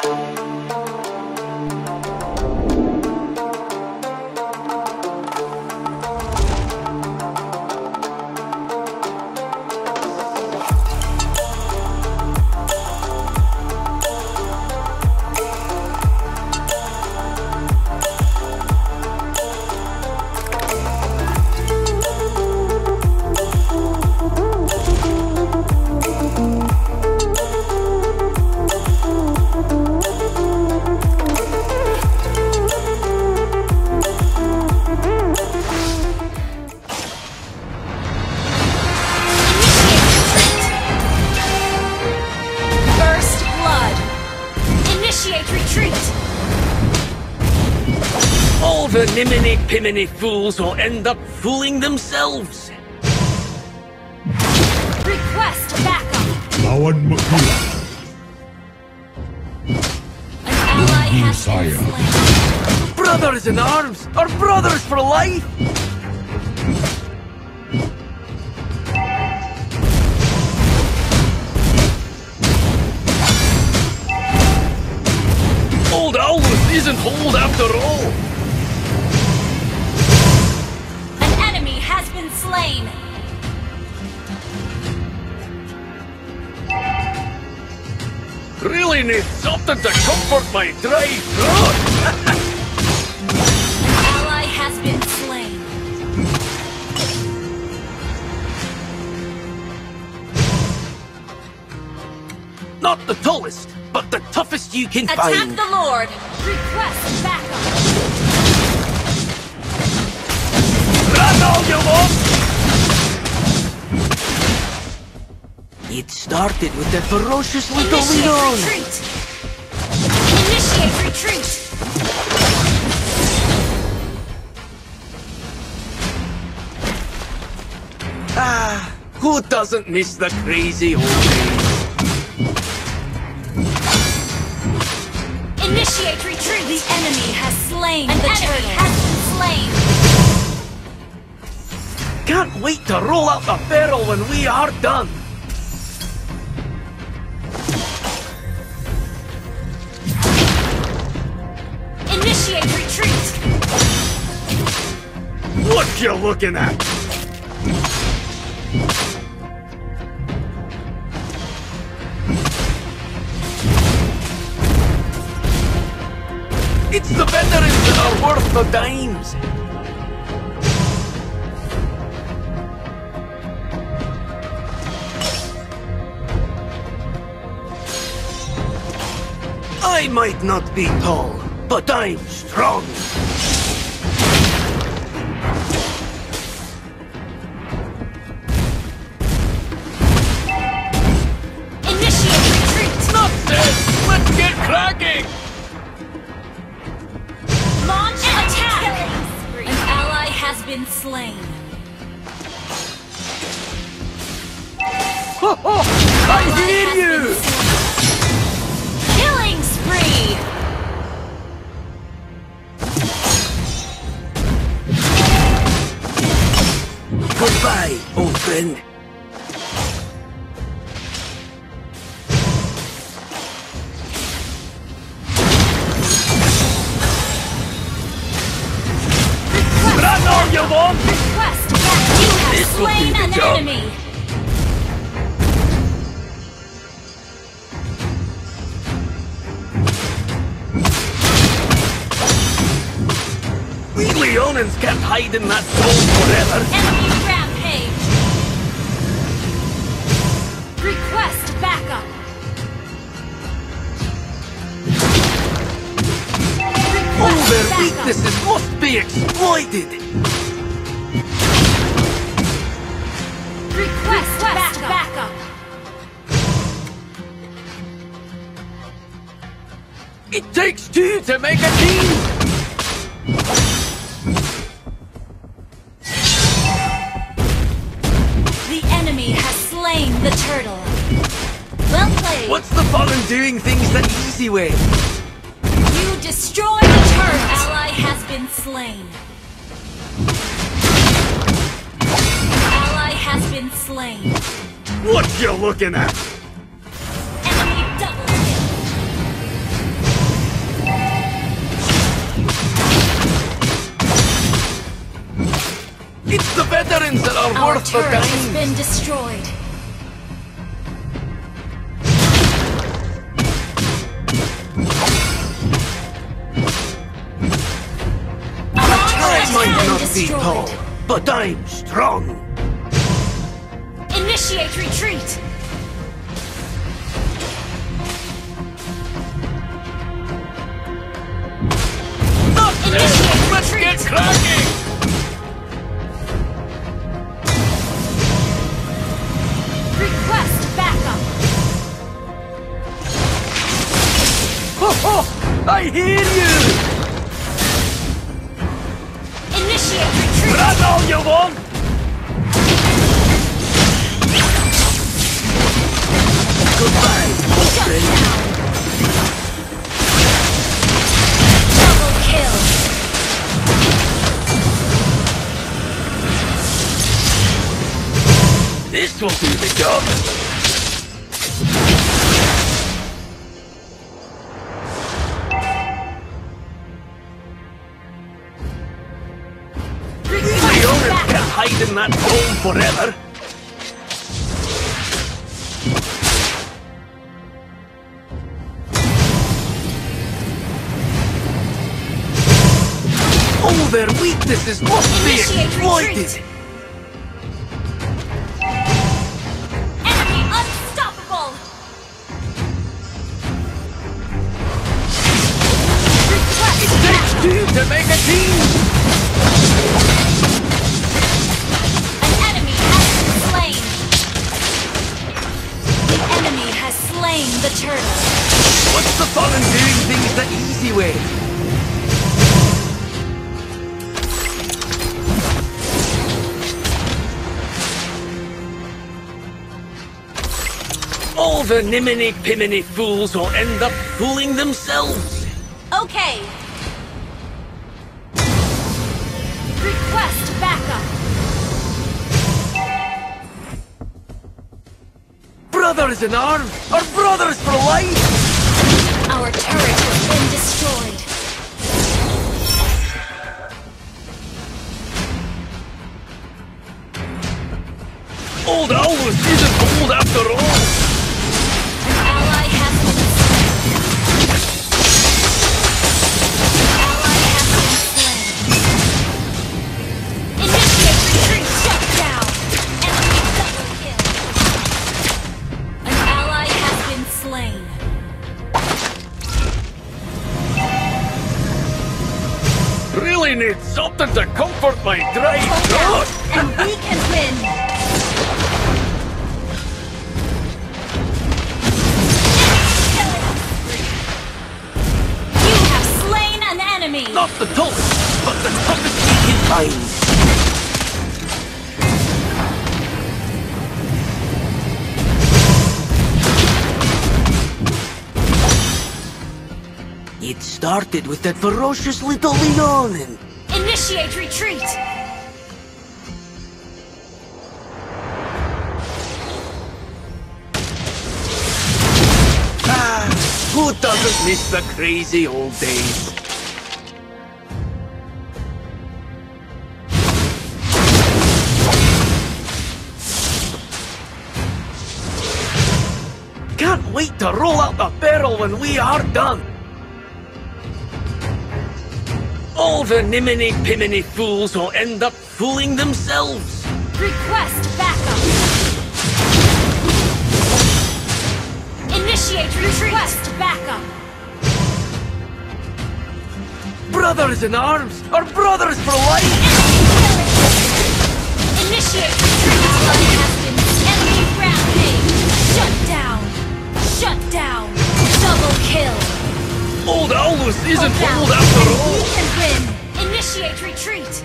All the niminy-piminy fools will end up fooling themselves. Request backup. Lawan Makila. An ally has Sire. been slain. Brothers in arms are brothers for life. Old Owlus isn't old after all. An enemy has been slain. Really need something to comfort my dry throat. An ally has been slain. Not the tallest, but the toughest you can Attack find. the Lord. Request backup. Run all you want! It started with that ferociously going Initiate on. retreat. Initiate retreat. Ah, who doesn't miss the crazy old days? Initiate retreat. The enemy has slain the turtle. Has been slain. Can't wait to roll out the barrel when we are done. Initiate retreat. What you looking at? It's the veterans that are worth the dimes. I might not be tall, but I'm strong. Initiate retreat. Enough said! Let's get cracking! Launch attack. An ally has been slain. Ho, ho! I hear you! Killing spree. Goodbye, old friend. Run all you want! Request that you have This will slain do the an job. enemy. We Leonans can't hide in that dome forever. Enemy rampage. Request backup. All Request their backup. weaknesses must be exploited. Request backup. It takes two to make a team. The enemy has slain the turtle. Well played. What's the fun in doing things the easy way? You destroy the turret. Ally has been slain. Ally has been slain. What you looking at? Enemy double kill. minions that are Our worth the turret has time. been destroyed. Our turret I might has not been be tall, destroyed. but I'm strong. Initiate retreat. Initiate Let's get retreat. cracking! Request backup. Ho ho! I hear you! Initiate retreat. That's all you want! Goodbye, Shut friend. down. Double kill. This will do the job. Request The owners backup. can't hide in that dome forever. Oh, their weaknesses must be Initiate exploited. retreat. Enemy unstoppable. Request Takes backup. two to make a team. An enemy has been slain. The enemy has slain the turtle. What's the fun in doing things the easy way? All the niminy-piminy fools will end up fooling themselves. Okay. Request backup. Brothers in arms are brothers for life. Our turret has been destroyed. Old Owlus isn't old after all. An ally has been slain. An ally has been slain. Initiate retreat. Shut down. Enemy double kill. An ally has been slain. Really need something to comfort my dry Hold out, throat. and we can win. You have slain an enemy. Not the tallest, but the toughest we can find. It started with that ferocious little Leonin. Initiate retreat. Ah, who doesn't miss the crazy old days? Can't wait to roll out the barrel when we are done. All the niminy-piminy fools will end up fooling themselves. Request backup. Initiate retreat. Request backup. Brothers in arms are brothers for life. Initiate retreat. Ally has been enemy rampage. Shut down. Shut down. Double kill. Old Owlus isn't Hold old down, after and all. we can win. Initiate retreat.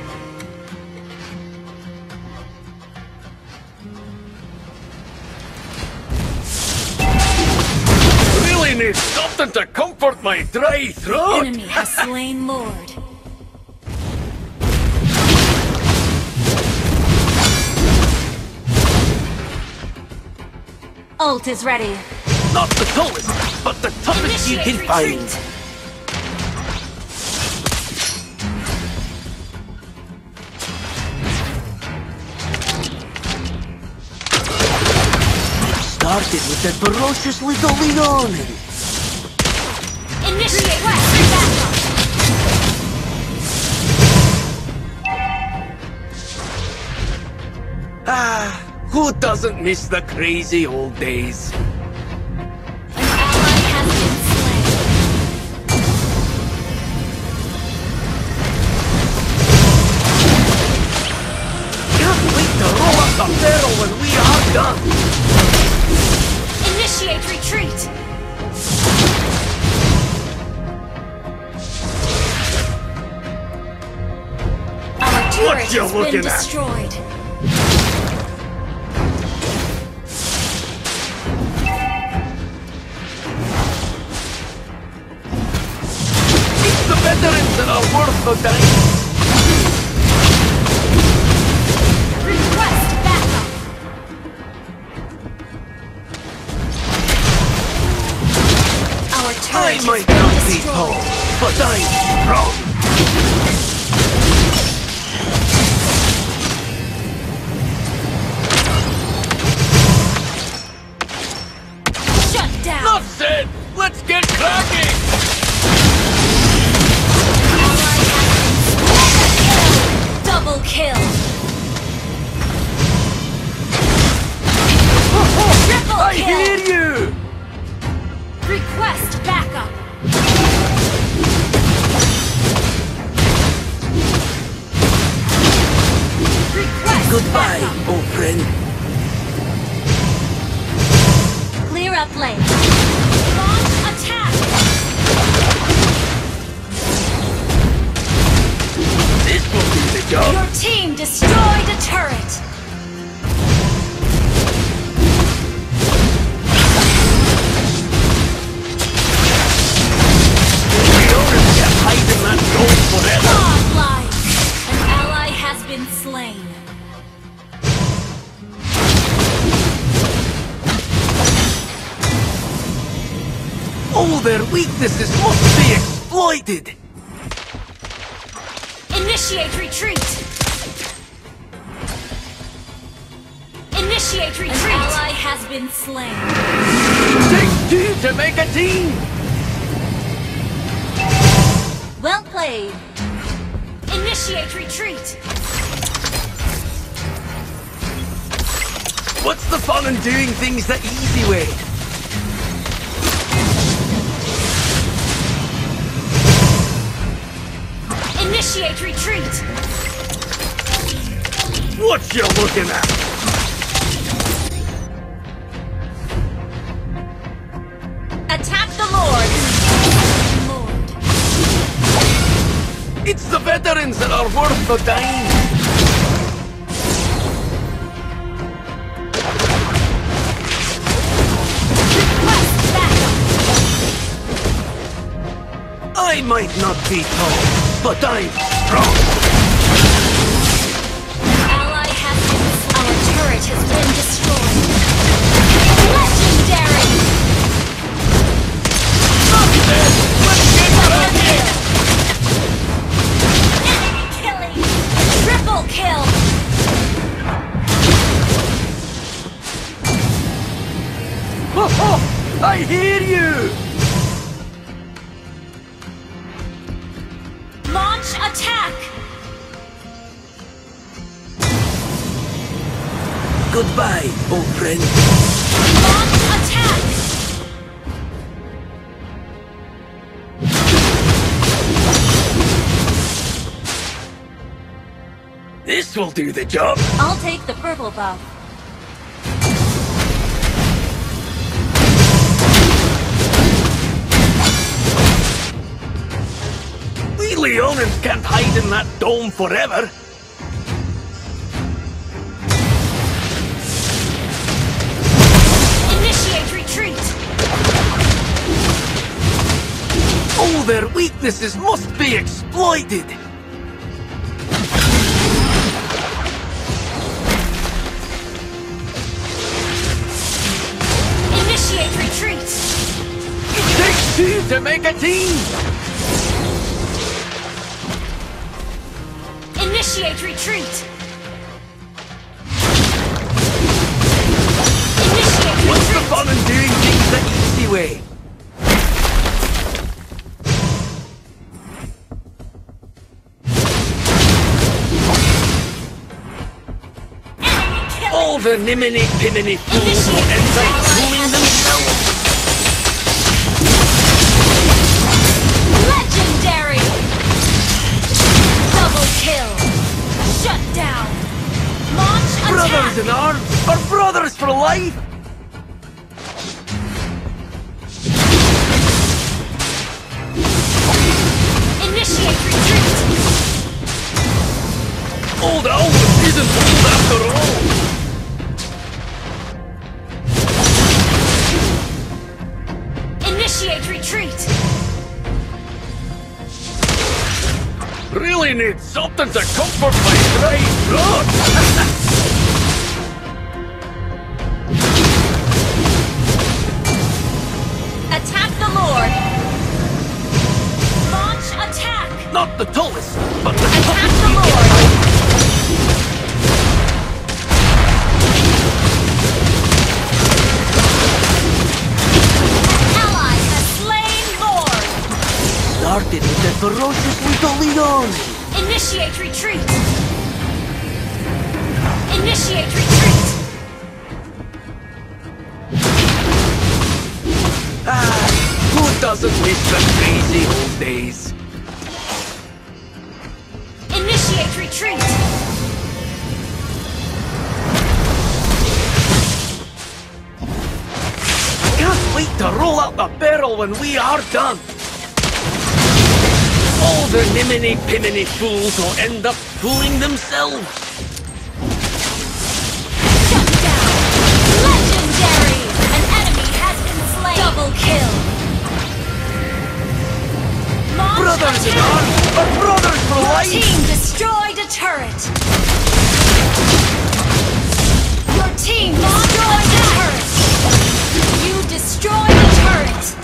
Really need something to comfort my dry throat. Enemy has slain Lord. Ult is ready. Not the tallest, but the toughest you Initiate can find. retreat. started with that ferocious little Leonin. Initiate backup. Ah, who doesn't miss the crazy old days? An ally has been slain. Can't wait to roll up the barrel when we are done. Initiate retreat. Our turret you has looking been at? destroyed. It's the veterans that are worth the dying. Request backup. Our I turret has might been not be tall, destroyed. but I'm strong. Shut down. Enough said! Let's get cracking! Ally has been double kill. Triple I kill. hear you! Request backup. Request Goodbye, backup. old friend. Clear up lane. Launch attack. This will do the job. Your team destroyed a turret. We don't get hiding that gold forever. Godlike. An ally has been slain. All their weaknesses must be exploited. Initiate retreat. Initiate retreat. An ally has been slain. Takes two to make a team. Well played. Initiate retreat. What's the fun in doing things the easy way? Initiate retreat. What you looking at? Attack the Lord. Lord. It's the veterans that are worth the dying. Request backup. I might not be tall, but I'm strong. Ally has been. Our turret has been destroyed. Legendary. Not dead. Let's get Double cracking. kill. Enemy killing. Triple kill. Ho, ho! I hear you. Launch attack. Goodbye, old friend. Launch attack. This will do the job. I'll take the purple buff. We Leonins can't hide in that dome forever. Initiate retreat. All their weaknesses must be exploited. Initiate retreat. It takes two to make a team. Initiate retreat. Initiate What's the retreat. fun in doing things the easy way. All the nimini-pimini fools will end up fooling themselves. Legendary! Double kill! Shut down! Launch Brothers attack! in arms are brothers for life. Initiate retreat! Old Alwyn isn't old after all. Initiate retreat! Really need something to comfort my dry throat. Attack the Lord! Launch attack! Not the tallest, but the Attack toughest the you Lord! An ally has slain Lord! started with the ferocious little Leon. Initiate retreat! Initiate retreat! Who doesn't miss the crazy old days? Initiate retreat! Can't wait to roll out the barrel when we are done. All the nimini-pimini fools will end up fooling themselves. Shut down! Legendary! An enemy has been slain! Double kill! Launch Brothers in attack! arms are brothers for Your life. team destroyed a turret! Your team destroyed a turret! You destroyed a turret!